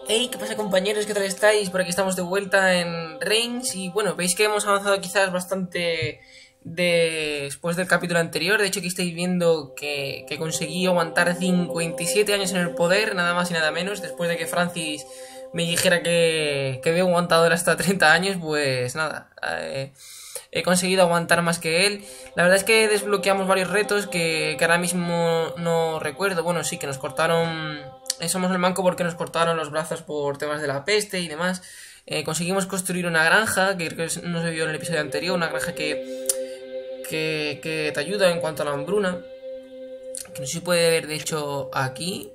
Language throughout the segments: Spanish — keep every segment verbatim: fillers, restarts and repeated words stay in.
Hey, ¿qué pasa, compañeros? ¿Qué tal estáis? Por aquí estamos de vuelta en Reigns y bueno, veis que hemos avanzado quizás bastante de- después del capítulo anterior. De hecho, aquí estáis viendo que, que conseguí aguantar cincuenta y siete años en el poder, nada más y nada menos, después de que Francis me dijera que, que había aguantado él hasta treinta años. Pues nada, eh, he conseguido aguantar más que él. La verdad es que desbloqueamos varios retos que, que ahora mismo no recuerdo. Bueno, sí, que nos cortaron... eh, somos el manco porque nos cortaron los brazos por temas de la peste y demás. Eh, conseguimos construir una granja, que creo que no se vio en el episodio anterior, una granja que, que, que te ayuda en cuanto a la hambruna. Que no se puede ver, de hecho, aquí.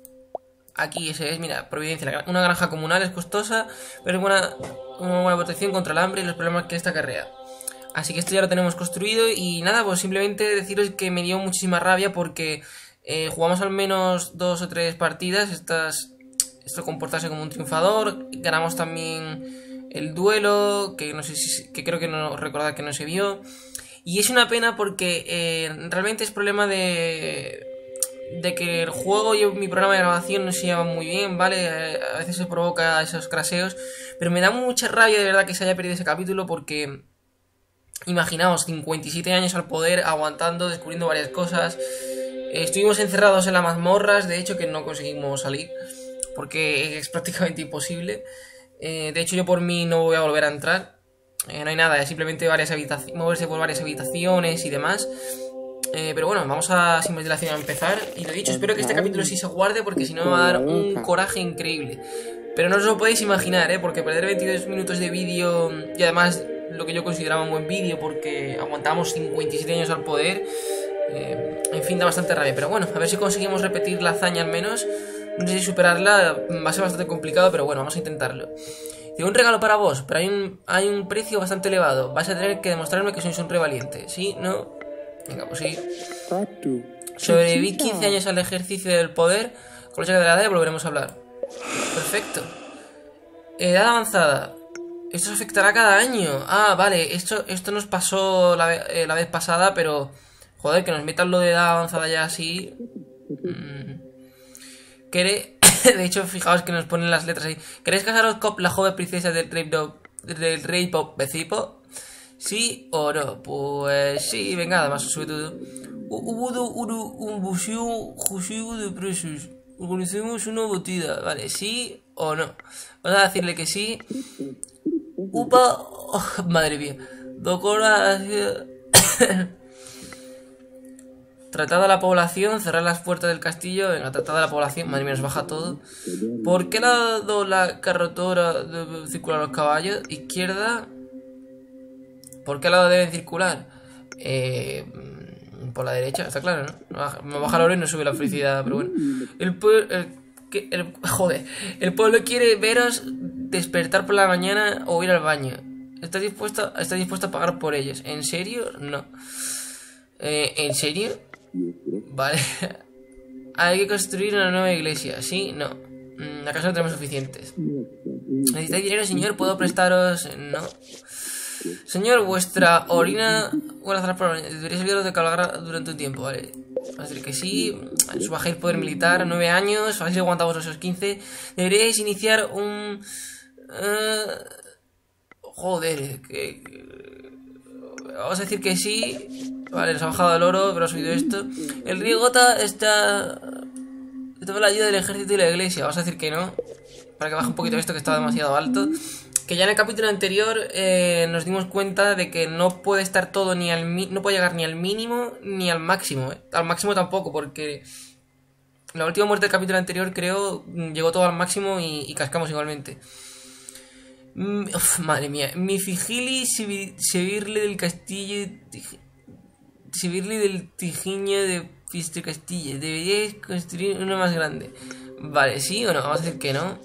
Aquí ese es, mira, Providencia. Una granja comunal es costosa, pero es buena, una buena protección contra el hambre y los problemas que esta acarrea. Así que esto ya lo tenemos construido y nada, pues simplemente deciros que me dio muchísima rabia porque eh, jugamos al menos dos o tres partidas, estas, esto comportarse como un triunfador, ganamos también el duelo, que no sé si, que creo que no recordad que no se vio, y es una pena porque eh, realmente es problema de de que el juego y mi programa de grabación no se llevan muy bien, ¿vale? A veces se provoca esos craseos, pero me da mucha rabia de verdad que se haya perdido ese capítulo porque... Imaginaos, cincuenta y siete años al poder, aguantando, descubriendo varias cosas. Eh, estuvimos encerrados en las mazmorras, de hecho que no conseguimos salir, porque es prácticamente imposible. Eh, de hecho yo por mí no voy a volver a entrar. Eh, no hay nada, es simplemente varias habitaciones, moverse por varias habitaciones y demás. Eh, pero bueno, vamos a sin más dilación a empezar. Y lo dicho, espero que este capítulo sí se guarde, porque si no me va a dar un coraje increíble. Pero no os lo podéis imaginar, ¿eh? Porque perder veintidós minutos de vídeo y además lo que yo consideraba un buen vídeo porque aguantamos cincuenta y siete años al poder, eh, en fin, da bastante rabia. Pero bueno, a ver si conseguimos repetir la hazaña al menos. No sé si superarla, va a ser bastante complicado, pero bueno, vamos a intentarlo. Digo, un regalo para vos, pero hay un, hay un precio bastante elevado. Vais a tener que demostrarme que sois un rey valiente. ¿Sí? ¿No? Venga, pues sí. Sobreviví quince años al ejercicio del poder. Con la checa de la edad volveremos a hablar. Perfecto. Edad avanzada. Esto se afectará cada año. Ah, vale, esto, esto nos pasó la, eh, la vez pasada, pero... Joder, que nos metan lo de edad avanzada ya así... Mm. ¿Quere... De hecho, fijaos que nos ponen las letras ahí. ¿Queréis casaros con la joven princesa del rey, do... del rey Pop Becipo? ¿Sí o no? Pues sí, venga, además sube todo. Hubo un buceo jusivo de presos. Organizemos una botida, ¿vale? ¿Sí o no? Vamos a decirle que sí. Upa, oh, madre mía. Doctora, tratada a la población, cerrar las puertas del castillo. Venga, tratada a la población. Madre mía, nos baja todo. ¿Por qué lado la carrotora debe circular los caballos? Izquierda. ¿Por qué lado deben circular? Eh, por la derecha, está claro, ¿no? Me baja la hora y no sube la felicidad, pero bueno. El pueblo... El, el, joder. El pueblo quiere veros despertar por la mañana o ir al baño. ¿Está dispuesto, está dispuesto a pagar por ellos? ¿En serio? No. Eh, ¿En serio? Vale. Hay que construir una nueva iglesia. ¿Sí? No. ¿Acaso no tenemos suficientes? ¿Necesitáis dinero, señor? ¿Puedo prestaros? No. Señor, vuestra orina... Bueno, deberíais olvidaros de cabalgar durante un tiempo, ¿vale? Va a decir que sí. Subáis poder militar, nueve años. Habéis aguantado esos quince. Deberíais iniciar un... Uh... Joder, que, que... Vamos a decir que sí. Vale, nos ha bajado el oro, pero ha subido esto. El río Gota está... Está con la ayuda del ejército y la iglesia. Vamos a decir que no, para que baje un poquito esto, que está demasiado alto. Que ya en el capítulo anterior eh, nos dimos cuenta de que no puede estar todo ni al mi no puede llegar ni al mínimo ni al máximo, ¿eh? Al máximo tampoco, porque la última muerte del capítulo anterior creo llegó todo al máximo y, y cascamos igualmente. Mm, uf, madre mía, mi Figili Sevirle del Castillo, Sevirle del Tijiño de Fisto Castillo. Deberíais construir uno más grande. Vale, ¿sí o no? Vamos a decir que no.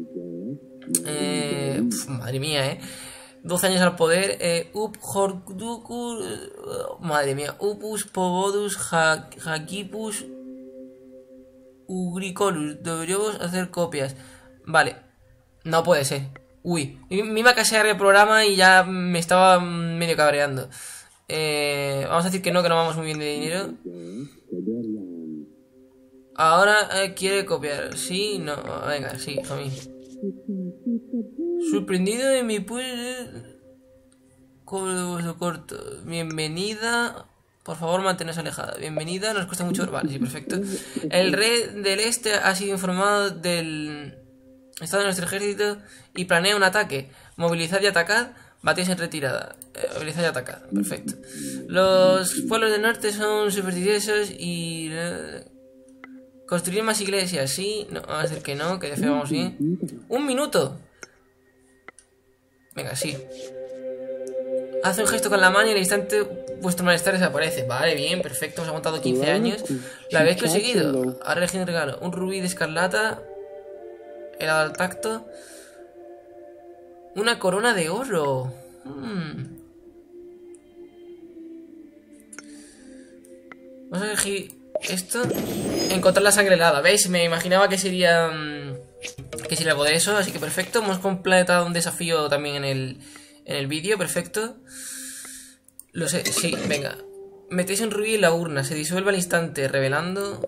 Eh, pf, madre mía, eh. doce años al poder. Eh, up, Horkuduku. Uh, madre mía. Upus, Pobodus, Hakipus, Ugricolus. Deberíamos hacer copias. Vale. No puede ser. Uy. Me iba a casear el programa y ya me estaba medio cabreando. Eh, vamos a decir que no, que no vamos muy bien de dinero. Ahora eh, quiere copiar. Sí, no. Venga, sí, hijo mío. Sorprendido de mi pueblo corto. Bienvenida. Por favor, mantenerse alejada. Bienvenida, nos cuesta mucho. Vale, sí, perfecto. El rey del este ha sido informado del estado de nuestro ejército y planea un ataque. Movilizad y atacad. Batéis en retirada. Eh, movilizad y atacad. Perfecto. Los pueblos del norte son supersticiosos y... Eh, construir más iglesias. Sí, no, vamos a decir que no, que de fe vamos bien. Un minuto. Venga, sí. Hace un gesto con la mano y al instante vuestro malestar desaparece. Vale, bien, perfecto. Hemos aguantado quince años. ¿La habéis conseguido? Ahora elegí un regalo. Un rubí de escarlata. Helado al tacto. Una corona de oro. Hmm. Vamos a elegir esto. Encontrar la sangre helada. ¿Veis? Me imaginaba que sería... Que sería algo de eso. Así que perfecto. Hemos completado un desafío también en el... En el vídeo, perfecto. Lo sé, sí, venga. Metéis un rubí en la urna, se disuelve al instante, revelando...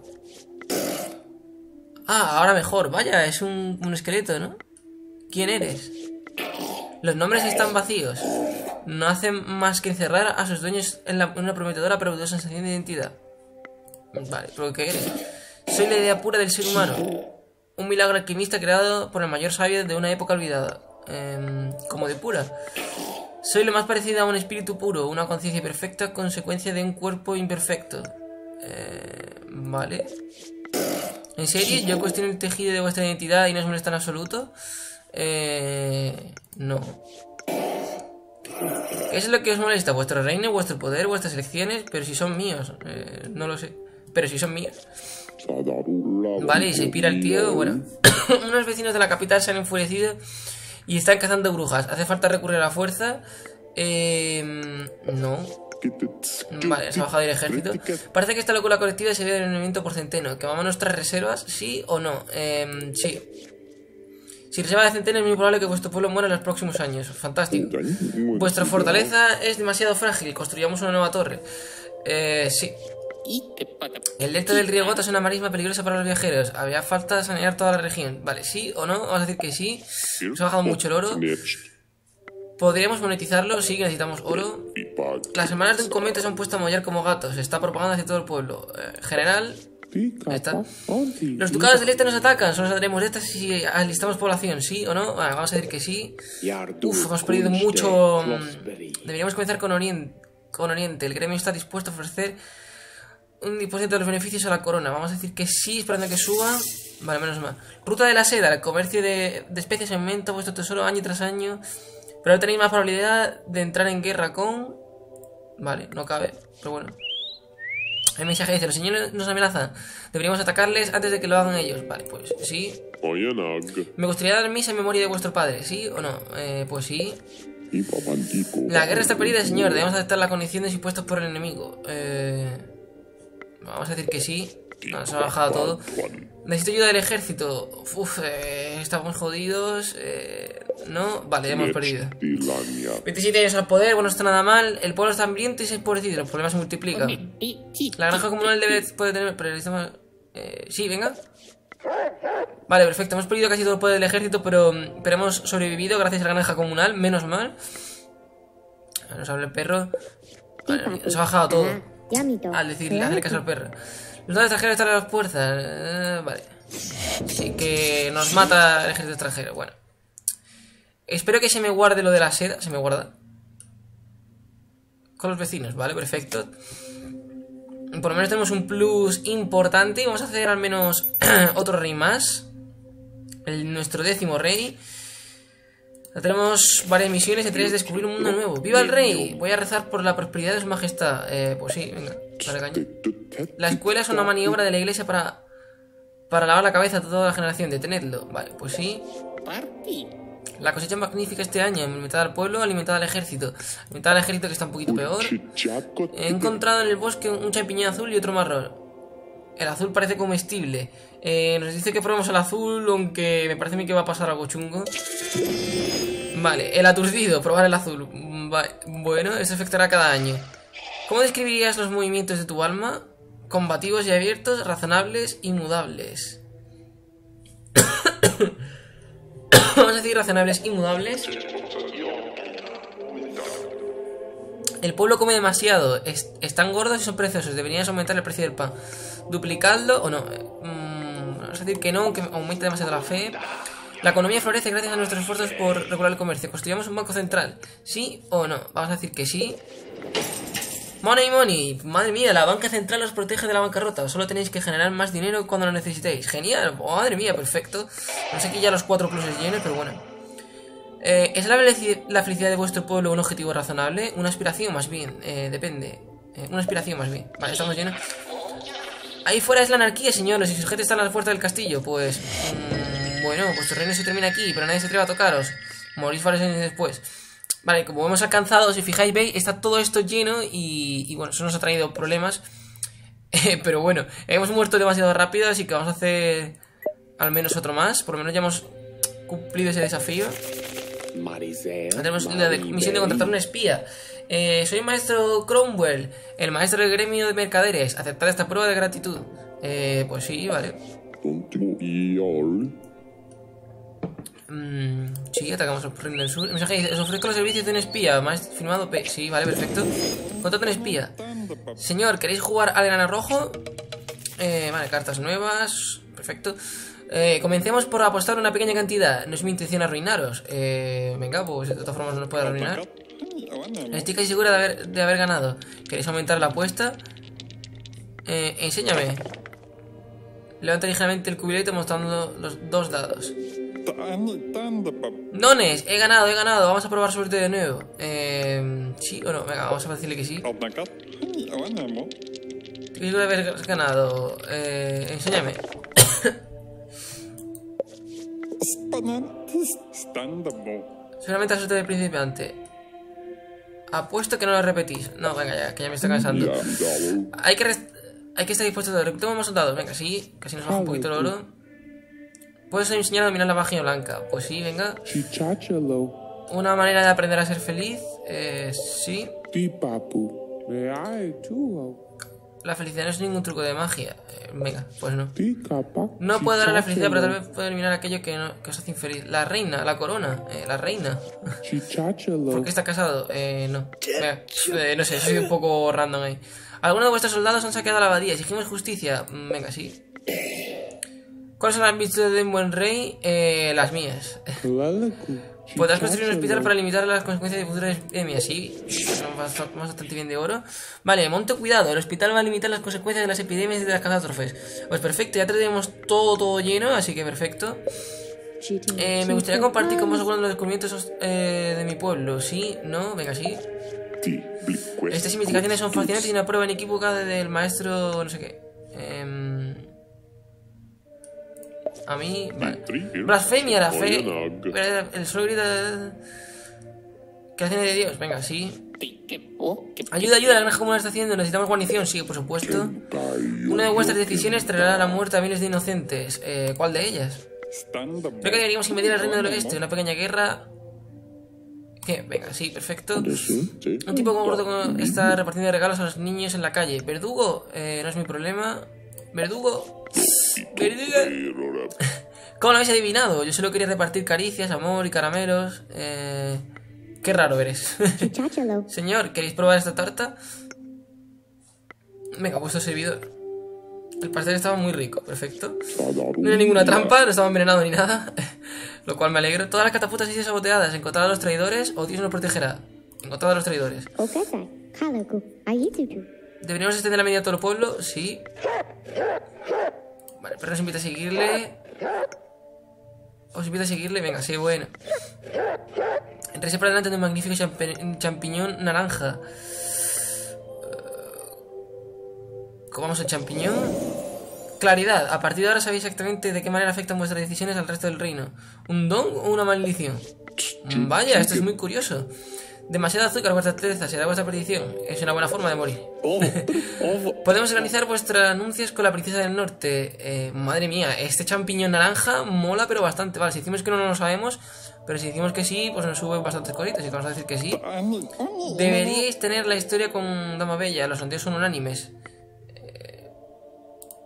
Ah, ahora mejor, vaya, es un, un esqueleto, ¿no? ¿Quién eres? Los nombres están vacíos. No hacen más que encerrar a sus dueños en, la, en una prometedora pero dudosa sensación de identidad. Vale, ¿pero qué eres? Soy la idea pura del ser humano. Un milagro alquimista creado por el mayor sabio de una época olvidada. Eh, como de pura. Soy lo más parecido a un espíritu puro, una conciencia perfecta, consecuencia de un cuerpo imperfecto. Eh, vale. ¿En serio? ¿Yo cuestiono el tejido de vuestra identidad y no os molesta en absoluto? Eh, no. ¿Qué es lo que os molesta? ¿Vuestro reino, vuestro poder, vuestras elecciones? Pero si son míos. Eh, no lo sé. Pero si son míos. Vale, y se pira el tío. Bueno. Unos vecinos de la capital se han enfurecido y están cazando brujas. ¿Hace falta recurrir a la fuerza? Eh, no. Vale, se ha bajado el ejército. Parece que esta locura colectiva se ve en el movimiento por centeno. ¿Quemamos nuestras reservas? ¿Sí o no? Eh, sí. Si reserva de centeno es muy probable que vuestro pueblo muera en los próximos años. Fantástico. Vuestra fortaleza es demasiado frágil. Construyamos una nueva torre. Eh, sí. El delta del río Gota es una marisma peligrosa para los viajeros. Había falta sanear toda la región. Vale, ¿sí o no? Vamos a decir que sí. Nos ha bajado mucho el oro. ¿Podríamos monetizarlo? Sí, que necesitamos oro. Las hermanas de un cometa se han puesto a mollar como gatos. Se está propagando hacia todo el pueblo. Eh, general... Ahí está. Los ducados del este nos atacan. Solo saldremos de estas si alistamos población. ¿Sí o no? Vale, vamos a decir que sí. Uf, hemos perdido mucho. Deberíamos comenzar con Oriente. Con Oriente. El gremio está dispuesto a ofrecer un diez por ciento de los beneficios a la corona. Vamos a decir que sí, esperando que suba. Vale, menos mal. Ruta de la seda. El comercio de, de especies aumenta vuestro tesoro año tras año. Pero tenéis más probabilidad de entrar en guerra con... Vale, no cabe. Pero bueno. El mensaje dice, los señores nos amenazan. Deberíamos atacarles antes de que lo hagan ellos. Vale, pues sí. Me gustaría dar misa en memoria de vuestro padre. ¿Sí o no? Eh, pues sí. La guerra está perdida, señor. Debemos aceptar las condiciones impuestas por el enemigo. Eh... Vamos a decir que sí. No, se ha bajado todo. Necesito ayuda del ejército. Uf, eh, estamos jodidos. Eh, no, vale, hemos perdido. veintisiete años al poder, bueno, no está nada mal. El pueblo está hambriento y se ha empobrecido. Los problemas se multiplican. La granja comunal debe puede tener. Pero necesitamos. Eh, sí, venga. Vale, perfecto. Hemos perdido casi todo el poder del ejército, pero, pero hemos sobrevivido gracias a la granja comunal. Menos mal. Nos habla el perro. Vale, se ha bajado todo. Al decirle, hacerle caso al perro. Los dos extranjeros están a las puertas. Eh, vale. Así que nos mata el ejército extranjero. Bueno. Espero que se me guarde lo de la seda. Se me guarda. Con los vecinos, vale, perfecto. Por lo menos tenemos un plus importante. Vamos a hacer al menos otro rey más. El, nuestro décimo rey. Tenemos varias misiones, entre ellas descubrir un mundo nuevo. ¡Viva el rey! Voy a rezar por la prosperidad de su majestad. Eh, pues sí, venga, dale caña. La escuela es una maniobra de la iglesia para Para lavar la cabeza a toda la generación. Detenedlo. Vale, pues sí. La cosecha magnífica este año. Alimentada al pueblo, alimentada al ejército. Alimentada al ejército, que está un poquito peor. He encontrado en el bosque un champiñón azul y otro marrón. El azul parece comestible. eh, Nos dice que probemos el azul, aunque me parece a mí que va a pasar algo chungo. Vale, el aturdido, probar el azul. Vale. Bueno, eso afectará cada año. ¿Cómo describirías los movimientos de tu alma? combativos y abiertos, razonables y mudables. Vamos a decir razonables y mudables. El pueblo come demasiado, es, están gordos y son preciosos, deberías aumentar el precio del pan. Duplicadlo o no. Mm, vamos a decir que no, que aumenta demasiado la fe. La economía florece gracias a nuestros esfuerzos por regular el comercio. ¿Construyamos un banco central? ¿Sí o no? Vamos a decir que sí. Money, money. Madre mía, la banca central os protege de la bancarrota. Solo tenéis que generar más dinero cuando lo necesitéis. Genial. Oh, madre mía, perfecto. No sé que ya los cuatro pluses llenos, pero bueno. Eh, ¿Es la, la felicidad de vuestro pueblo un objetivo razonable? Una aspiración más bien. Eh, depende. Eh, una aspiración más bien. Vale, estamos llenos. Ahí fuera es la anarquía, señores. Y sus gente están a la puerta del castillo. Pues... Mmm, bueno, vuestro reino se termina aquí, pero nadie se atreve a tocaros. Morís varios años después. Vale, como hemos alcanzado, si fijáis, veis, está todo esto lleno y, y bueno, eso nos ha traído problemas. Eh, pero bueno, hemos muerto demasiado rápido, así que vamos a hacer al menos otro más. Por lo menos ya hemos cumplido ese desafío. Tenemos la de, misión de contratar un espía. Eh, soy el maestro Cromwell, el maestro del gremio de mercaderes. Aceptar esta prueba de gratitud. Eh, pues sí, vale. Mm, sí, atacamos al reino del sur. El mensaje dice: os ofrezco los servicios de un espía. Más firmado P. Sí, vale, perfecto. Contrata un espía. Señor, ¿queréis jugar al enano rojo? Eh, vale, cartas nuevas. Perfecto. Eh, comencemos por apostar una pequeña cantidad. No es mi intención arruinaros. Eh, venga, pues de todas formas no nos puede arruinar. Estoy casi segura de haber, de haber ganado. ¿Queréis aumentar la apuesta? Eh, enséñame. Levanta ligeramente el cubilete mostrando los dos dados. Nones, he ganado, he ganado. Vamos a probar suerte de nuevo. Eh, ¿Sí o no? Venga, vamos a decirle que sí. Estoy seguro de haber ganado. Eh, enséñame. Solamente la suerte del principiante. Apuesto que no lo repetís. No, venga ya, que ya me estoy cansando. Hay que rest hay que estar dispuesto a reclutamos más soldados. Venga, sí, casi nos baja un poquito el oro. ¿Puedes enseñar a dominar la magia blanca? Pues sí, venga. Una manera de aprender a ser feliz. Eh, sí. La felicidad no es ningún truco de magia. Eh, venga, pues no. No puedo dar la felicidad, pero tal vez puedo eliminar aquello que, no, que os hace infeliz. La reina, la corona, eh, la reina. ¿Por qué está casado? Eh, no. Venga, eh, no sé, soy un poco random ahí. Algunos de vuestros soldados han saqueado la abadía. Exigimos justicia. Venga, sí. ¿Cuáles son las virtudes de un buen rey? Eh, las mías. Podrás construir un hospital para limitar las consecuencias de futuras epidemias. Sí, más bastante bien de oro. Vale, monto cuidado. El hospital va a limitar las consecuencias de las epidemias y de las catástrofes. Pues perfecto, ya tenemos todo, todo lleno, así que perfecto. Eh, me gustaría compartir con vosotros algunos de los descubrimientos eh, de mi pueblo. ¿Sí? ¿No? Venga, sí. Estas investigaciones son fascinantes y una prueba inequívoca del maestro no sé qué. Eh, a mí... Vale. Blasfemia, la fe... El solo grita... Creación de Dios. Venga, sí. Ayuda, ayuda, la granja común está haciendo. Necesitamos guarnición, sí, por supuesto. Una de vuestras decisiones traerá la muerte a miles de inocentes. Eh, ¿Cuál de ellas? Creo que deberíamos invadir el reino del oeste. Una pequeña guerra... ¿Qué? Venga, sí, perfecto. Un tipo como gordo está repartiendo regalos a los niños en la calle. ¿Verdugo? Eh, no es mi problema. ¿Verdugo? ¿Verdugo? ¿Cómo lo habéis adivinado? Yo solo quería repartir caricias, amor y caramelos. Eh... Qué raro eres. Señor, ¿queréis probar esta tarta? Venga, vuestro servidor. El pastel estaba muy rico, perfecto. No hay ninguna trampa, no estaba envenenado ni nada. Lo cual me alegro. Todas las catapultas han sido saboteadas. Encontrad a los traidores o Dios nos protegerá. Encontrad a los traidores. ¿Deberíamos extender la medida a todo el pueblo? Sí. Vale, pero nos invita a seguirle. Os invita a seguirle, venga, sí, bueno. Entré por delante de un magnífico champiñón naranja. Comamos el champiñón. Claridad. A partir de ahora sabéis exactamente de qué manera afectan vuestras decisiones al resto del reino. ¿Un don o una maldición? Vaya, esto es muy curioso. Demasiado azúcar, vuestra tristeza será vuestra perdición. Es una buena forma de morir. Podemos organizar vuestros anuncios con la princesa del norte. Eh, madre mía, este champiñón naranja mola pero bastante. Vale, si decimos que no, no lo sabemos. Pero si decimos que sí, pues nos suben bastantes cositas. Y vamos a decir que sí. Deberíais tener la historia con Dama Bella. Los sondeos son unánimes. Eh,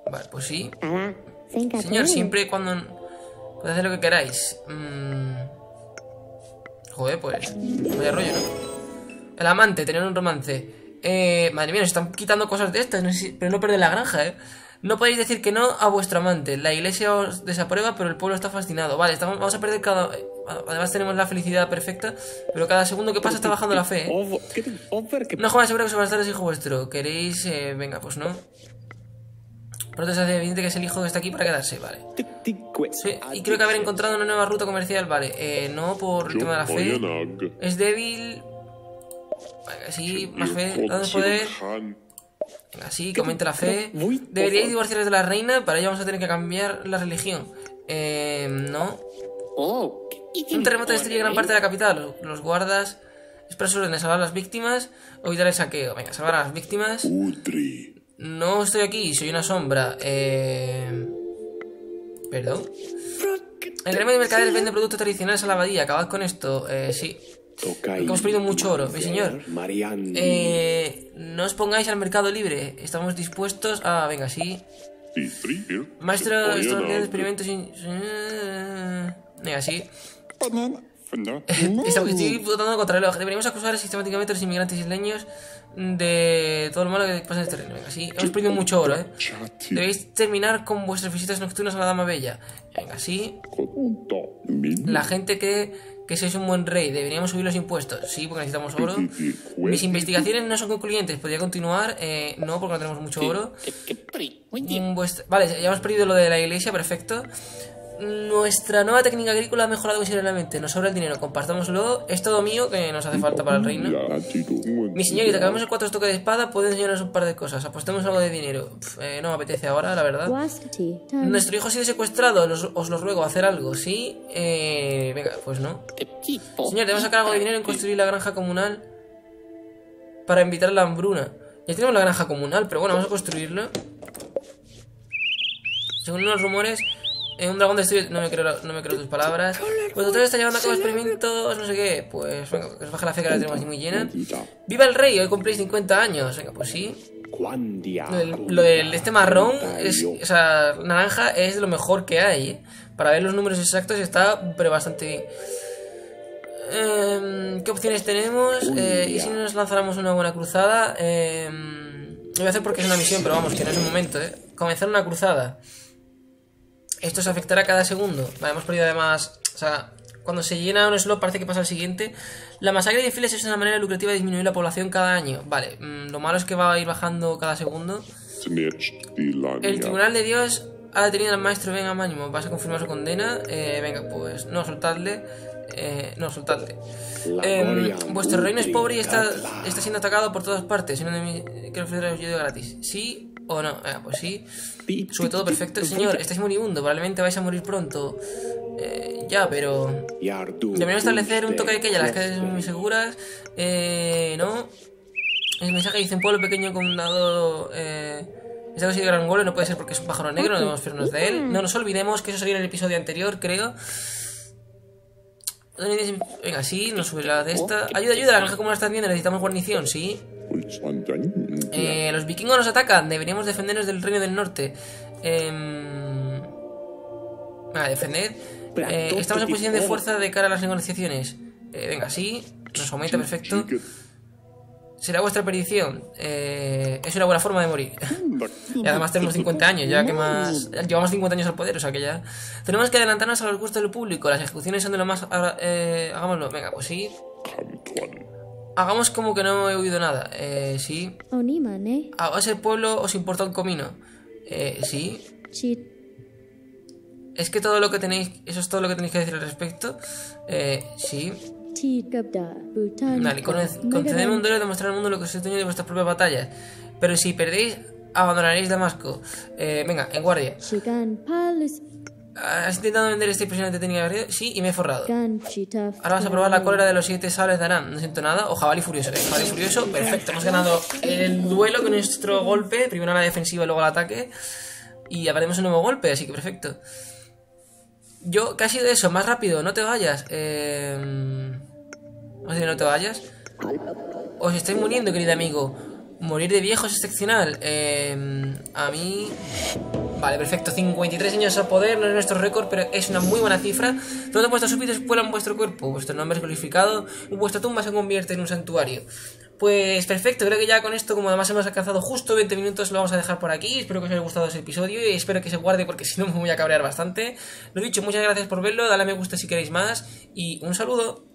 Vale, pues sí. Señor, siempre y cuando... Podéis hacer lo que queráis. Mm... Joder, pues... Vaya rollo, ¿no? El amante, tener un romance. Eh... Madre mía, nos están quitando cosas de estas. No sé si... Pero no perder la granja, ¿eh? No podéis decir que no a vuestro amante. La iglesia os desaprueba, pero el pueblo está fascinado. Vale, estamos... vamos a perder cada... Además tenemos la felicidad perfecta, pero cada segundo que pasa está bajando la fe, ¿eh? No jodas, seguro que su bastardo es hijo vuestro. ¿Queréis...? Eh... Venga, pues no. Pronto se hace evidente que es el hijo que está aquí para quedarse, vale. Sí, y creo que haber encontrado una nueva ruta comercial, vale. Eh, no por el tema de la fe. Es débil. Venga, sí, más fe, danos poder. Venga, sí, que aumente la fe. Deberíais divorciaros de la reina, para ello vamos a tener que cambiar la religión. Eh, no. Un terremoto destruye gran parte de la capital. Los, los guardas expresan sus órdenes, salvar a las víctimas o evitar el saqueo. Venga, salvar a las víctimas. No estoy aquí, soy una sombra. Eh... ¿Perdón? El gremio de mercaderes vende productos tradicionales a la abadía. Acabad con esto. Eh, sí. Hemos perdido mucho oro, mi señor. Eh... No os pongáis al mercado libre. Estamos dispuestos a... Venga, sí. Maestro, estos experimentos... Sin... Venga, sí. Estoy votando contra el reloj. Deberíamos acusar sistemáticamente a los inmigrantes isleños de todo lo malo que pasa en este reino. Venga, sí, hemos perdido mucho oro, ¿eh? Debéis terminar con vuestras visitas nocturnas a la Dama Bella. Venga, sí. La gente cree que sois un buen rey. Deberíamos subir los impuestos. Sí, porque necesitamos oro. Mis investigaciones no son concluyentes. ¿Podría continuar? Eh, no, porque no tenemos mucho oro. Vuestra... Vale, ya hemos perdido lo de la iglesia, perfecto. Nuestra nueva técnica agrícola ha mejorado considerablemente. Nos sobra el dinero, compartámoslo. Es todo mío, que nos hace falta para el reino. Mi señorita, acabamos el cuatro toque de espada. Puede enseñarnos un par de cosas. Apostemos algo de dinero. Pff, eh, no me apetece ahora, la verdad. Nuestro hijo ha sido secuestrado. Los, os lo ruego, hacer algo, ¿sí? Eh, venga, pues no. Señor, debemos sacar algo de dinero en construir la granja comunal para evitar la hambruna. Ya tenemos la granja comunal, pero bueno, vamos a construirlo. Según los rumores... un dragón destruye... No me creo, no me creo tus palabras. Pues usted está llevando a cabo experimentos, no sé qué. Pues venga, que os baje la fe, que la tenemos así muy llena. ¡Viva el rey! Hoy cumplís cincuenta años. Venga, pues sí. Lo del, lo del este marrón, es, o sea, naranja, es de lo mejor que hay, ¿eh? Para ver los números exactos está, pero bastante bien. Eh, ¿Qué opciones tenemos? Eh, ¿Y si nos lanzáramos una buena cruzada? Eh, lo voy a hacer porque es una misión, pero vamos, que no es el momento, ¿eh? Comenzar una cruzada. Esto se afectará cada segundo. Vale, hemos perdido además... O sea, cuando se llena un slot parece que pasa al siguiente. La masacre de fieles es una manera lucrativa de disminuir la población cada año. Vale, mmm, lo malo es que va a ir bajando cada segundo. El Tribunal de Dios ha detenido al maestro Ben Amánimo. ¿Vas a confirmar su condena? Eh, venga, pues no, soltadle. Eh, no, soltadle. Eh, vuestro reino es pobre y está, está siendo atacado por todas partes. Uno de mis... Quiero ofreceros ayuda gratis. ¿Sí o no? Venga, pues sí. Sobre todo perfecto. Señor, estáis moribundo. Probablemente vais a morir pronto. Eh, ya, pero... Deberíamos establecer un toque de queda. Las calles son muy seguras. Eh, no. El mensaje dice: un pueblo pequeño condado... Eh... Está conseguido gran gol, no puede ser porque es un pájaro negro, no debemos fiarnos de él. No nos olvidemos que eso salió en el episodio anterior, creo. Venga, sí, nos sube la de esta. Ayuda, ayuda, la granja como la están viendo, necesitamos guarnición, sí. Eh, los vikingos nos atacan, deberíamos defendernos del reino del norte. Eh... Ah, defender. Eh, estamos en posición de fuerza de cara a las negociaciones. Eh, venga, sí, nos aumenta, perfecto. Será vuestra perdición. Eh, es una buena forma de morir. Y además tenemos cincuenta años, ya que más... Llevamos cincuenta años al poder, o sea que ya... Tenemos que adelantarnos a los gustos del público. Las ejecuciones son de lo más... Eh, hagámoslo. Venga, pues sí. Hagamos como que no he oído nada. Eh, sí. ¿A ese pueblo os importa un comino? Eh, sí. Es que todo lo que tenéis... Eso es todo lo que tenéis que decir al respecto. Eh, sí. Vale, concededme un duelo y demostrar al mundo lo que sois dueño de vuestras propias batallas. Pero si perdéis, abandonaréis Damasco. Eh, venga, en guardia. ¿Has intentado vender esta impresionante técnica de guerrero? Sí, y me he forrado. Ahora vas a probar la cólera de los siete sables de Aram. No siento nada. O jabalí furioso. ¿eh? Jabalí furioso, perfecto. Hemos ganado el duelo con nuestro golpe. Primero la defensiva y luego el ataque. Y aparecemos un nuevo golpe, así que perfecto. Yo, ¿qué ha sido eso? Más rápido, no te vayas. Eh... O sea, no te vayas. Os estáis muriendo, querido amigo. Morir de viejo es excepcional. Eh, a mí... Vale, perfecto. cincuenta y tres años a poder, no es nuestro récord, pero es una muy buena cifra. Todos vuestros súbditos vuelan vuestro cuerpo, vuestro nombre es glorificado y vuestra tumba se convierte en un santuario. Pues perfecto, creo que ya con esto, como además hemos alcanzado justo veinte minutos, lo vamos a dejar por aquí. Espero que os haya gustado ese episodio y espero que se guarde porque si no me voy a cabrear bastante. Lo dicho, muchas gracias por verlo, dale a me gusta si queréis más y un saludo.